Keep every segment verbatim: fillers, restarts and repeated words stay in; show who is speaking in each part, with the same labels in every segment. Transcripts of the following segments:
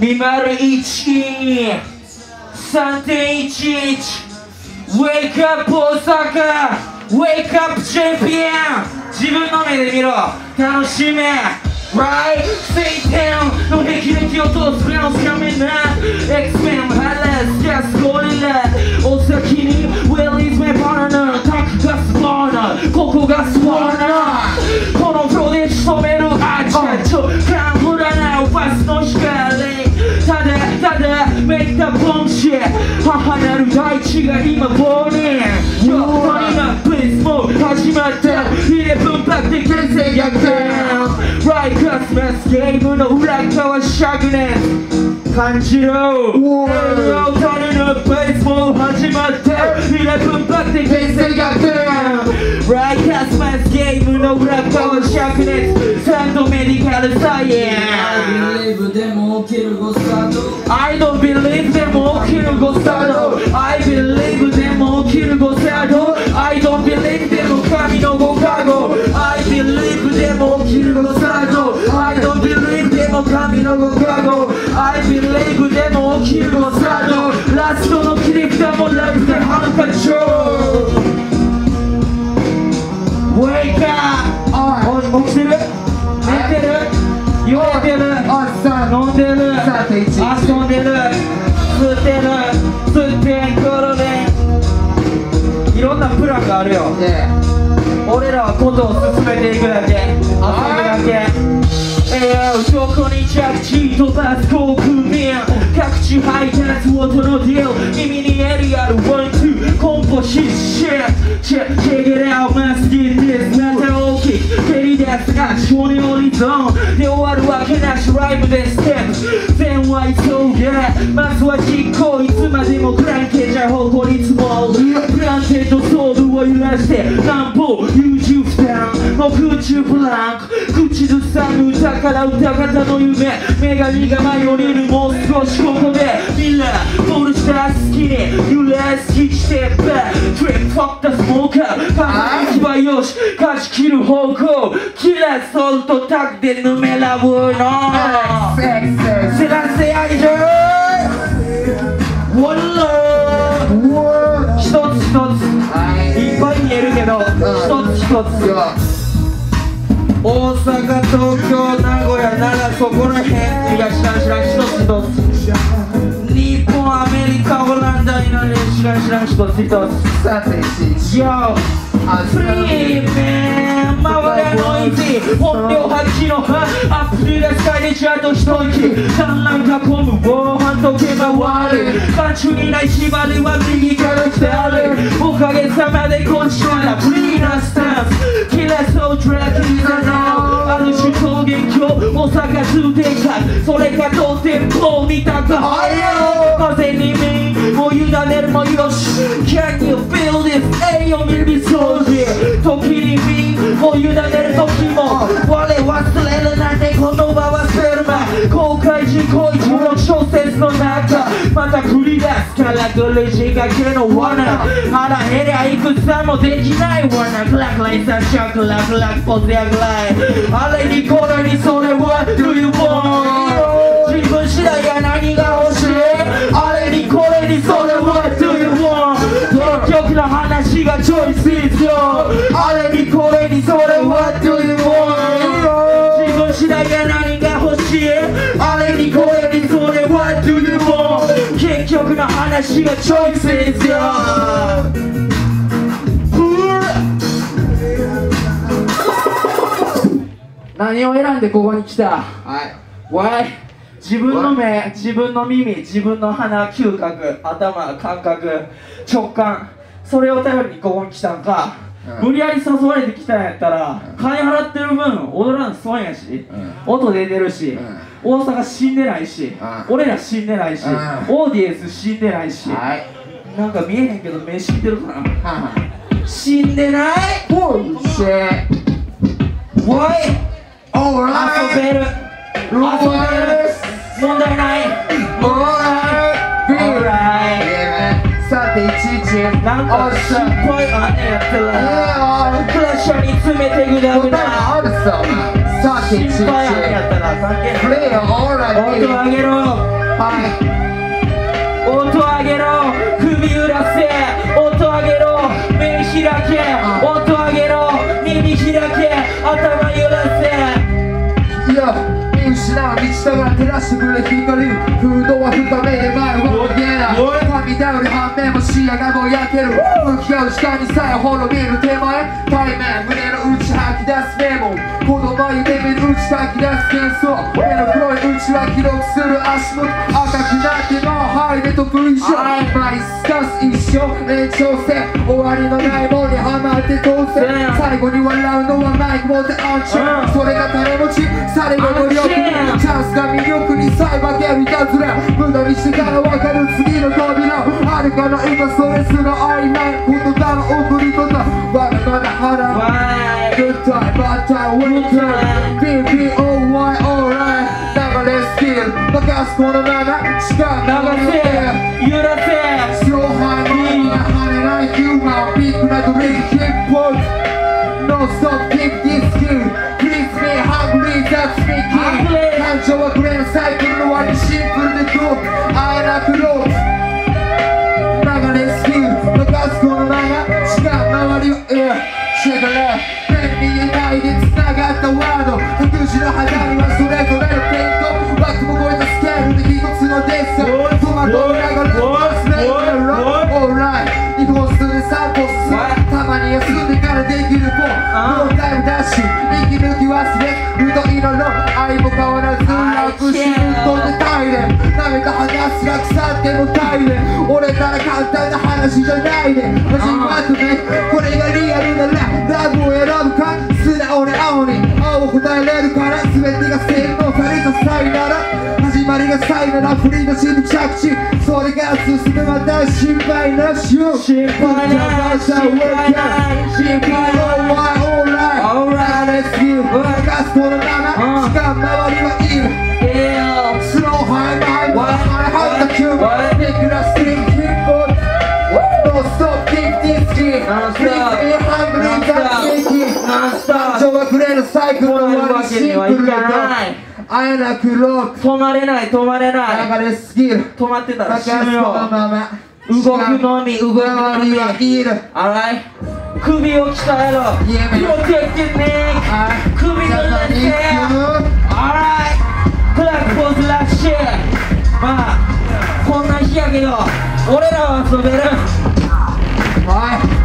Speaker 1: にまるいち さんてんいちいち Wake up 大阪 Wake up チャンピオン自分の目で見ろ楽しめ Right? Stay down の霹靂を通すラウンスカメな X-Men ハラスガスゴリラお先に Where is my partner タクガスバーナーここがスワーナーこのフロで仕留めるアジャチョカンフラナーバスの光ただただ Make the bomb shit 母なる大地が今ボーリン今日トリナップレスも始まった入れ分白で形成逆転 Right クラスマスゲームの裏側しゃぐね感じろ誰のベースも始まった入れ分白で形成逆転 Right クラスマスゲームの裏側しゃぐねサンドメディカルサイエン
Speaker 2: I believe でも起きるゴスタード
Speaker 1: I don't believe でも起きるゴスタード I believe でも起きるゴスタード I don't believe でも神のご加護 I believe でも起きるゴスタード I don't believe でも神のご加護 I believe でも起きるゴスタードラストの切り札もライフでハンカチョー Wake up 起きてる寝てる酔えてる飲んでる遊んでる吸ってる吸ってん転べいろんなプランがあるよ、yeah. 俺らはことを進めていくだけ遊ぶだけどこに着地飛ばす航空便各地配達音のディル耳にエリアルワンツーコンポシッシェチェチェゲレアマスキーですまた大きく蹴り出すが少年オリゾンで終わるわけなしライブでステップ全は急げまずは実行いつまでもクランケじゃ誇り積もるプランテッドソードを揺らしてなんぼ優柔不断の空中ブランク口ずさむ歌から歌方の夢女神が舞い降りるもう少しここでみんなボールした好きに揺らすキステップトリップファクタースモーカー風行き場よし勝ち切る方向キラーソルトタクでぬめらぶのせらせあげちゃうワンラー一つ一ついっぱい見えるけど一つ一つ大阪、東京、名古屋、奈良、そこら辺東らん知らん一つ一つ日本、アメリカ、オランダ、インドネシア知らん一つ一つさて、Yo フリーメン周りのイジ本領発揮のアップリラスカイでチャート一息産卵囲む防犯とけば悪い眼中にない縛りは右から来てあるおかげさまでこっちはフリーなスタンスキラソートラッキーだなある種攻撃を大阪通天閣それが当店舗見たか風に身もう委ねるもよし Can you feel this? 栄養見る掃除時に身もう委ねる時も我忘れるなんてこの場忘れるま公開時行一の小説の中また繰り出すからグレジがけの罠腹減りゃいくつさもできない罠クラクライサシャクラクラクポズやぐらいあれにこれにそれは Do you want 自分次第や何が欲しいあれにこれにそれは Do you want 結局の話がチョイスですよあれにこれにそれは Do you want 自分次第や何が欲しいあれにこれにそれは Do you want 結局の話がチョイスですよ何を選んでここに来たはいわい自分の目、自分の耳、自分の鼻、嗅覚、頭、感覚、直感それを頼りにここに来たんか、うん、無理やり誘われてきたんやったら、うん、金払ってる分踊らん損やし、うん、音出てるし、うん、大阪死んでないし、うん、俺ら死んでないし、うん、オーディエンス死んでないし、はい、なんか見えへんけど目知ってるかな、はい、死んでないおいしおい遊べる遊べる問題ない問題ないさていちいちなんか失敗あんねやったらクラッシャーに詰めてぐだぐだ心配あんやったら関係ない。音上げろ、音上げろ、首揺らせ、音上げろ、目開け、音上げろ、耳開け、頭揺らせ。いや、見失う道だから照らしてくれ光。フードは深めで前を見えない。神頼り反面も視野がぼやける。向き合う下にさえ滅びる手前。対面胸の内吐き出すメモ。子供夢見る内吐き出す幻想。目の黒い内は記録する足元。赤くなっても入れと文章。曖昧すかす一生延長線。終わりのないものにハマって当然。最後に笑うのはマイク持ってアンチョン。それが金持ちされが無力に。チャンスが魅力にさえ負けるいたずら。無駄にしてから分かる次の扉。あるかな今それすら曖昧。言葉の送り方まだまだ腹。Good time, bad time, winterビービーオーワイ alright 流れスキル任すこのまましか流せ揺らせ Slow high money 跳ねないヒューマンビッグなドリンク Keep put No stop keep this skill Please me hungry that's me king 感情はグレーのサイクルの割にシンプルでドープあえなくロー流れスキル任すこのまましか周りは Air シェイカー見えないで繋がったワード独自の肌にはそれぞれのペイント枠も超えたスケールで一つのデッサン戸惑いながら忘れるローオーライにほん数でさんぽ進むたまに休んでからできるポンノータイムダッシュ息抜き忘れると色の愛も変わらず楽しむとで大連舐めた話が腐っても大連折れたら簡単な話じゃないで始まってねこれがリアルなララブを選ぶか素直に青に青を答えれるから全てが洗脳された際なら始まりが際なら振り出しに着地それが進むまた心配なしよ心配なし心配なし心配なし Alright Alright Let's go 任すこのまましか周りはいる Slow high high high high the cube Big glass drink keep on No stop keep this key Please be hungry that's me感情はグレーのサイクルの終わりシンプルであえなくロック止まれない止まれない流れスキル止まってたら死ぬよ動くのみ動くのみはいる首を鍛えろプロテクティネック首のレッテクラックポーズラッシュまあこんな日やけど俺らは遊べるはい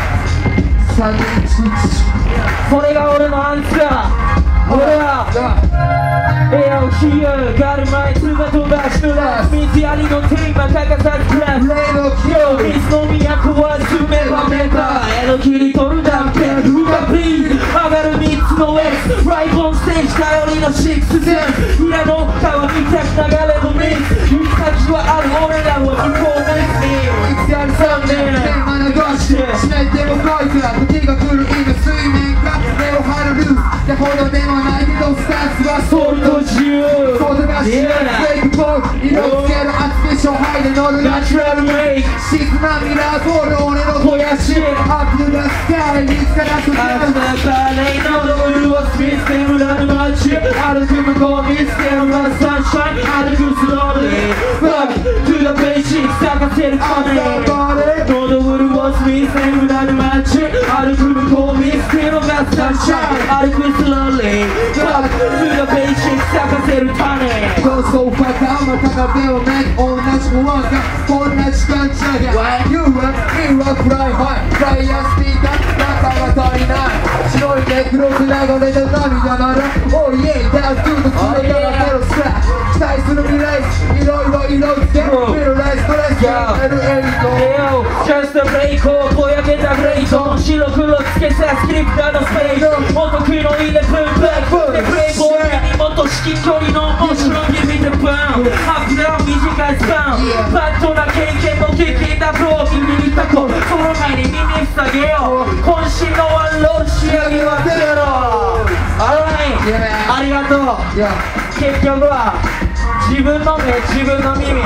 Speaker 1: それが俺のアンサー俺はエアをヒールガルマイツが飛ばしのラス水やりのテーマ欠かさずクラス水の都は住めばメンバー絵の切り取る断片ルーバープリーズ上がるみっつのウェイスライブオンステージ頼りのシックスゼン平の川にたく流れのミス行き先はある俺らは向こうですいつやるさんねんテーマ流して湿っても来いから時が来る今水面下目を張るルースってほどでもないけどスタンスはソルト自由言葉しないフェイクボール色つける厚め勝敗で乗るナチュラルメイク静なミラーボール俺の肥やしアップがスカイにつかなくなるバレーのロールをスピースで裏の街歩く向こう見つけるラサンシャイン歩くスローリー Back to the basics 咲かせる金喉潤をスピースで裏の街歩く向こう見つけるラサンシャイン歩くスローリー Back to the basics 咲かせる種そうそうファカーまた壁をめ同じものが同じ感じだが You are me rock fly high フライヤースピーカー中が足りない白いネクロス流れで涙なら Oh yeah down to the floor からゼロスクラッチ期待する未来いろいろ色付けミルライストレスがエルエイト Yo just a break をぼやけたグレート白黒つけさスクリプターのスペースもっと黒いでプンプンでプレイボールにもっと至近距離の面白い見てバウンアップダウン短いスパンバットな経験も経験だプロ耳にたこその前に耳塞げよう渾身のワンロール仕上げはゼロありがとう結局は自分の目自分の耳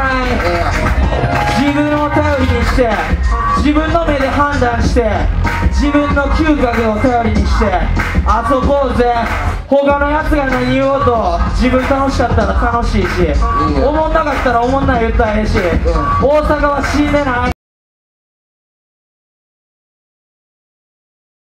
Speaker 1: 自分を頼りにして自分の目で判断して自分の嗅覚を頼りにして遊ぼうぜ。他のやつが何言おうと自分楽しかったら楽しいし、おもんなかったらおもんない言ったらええし、大阪は死んでない。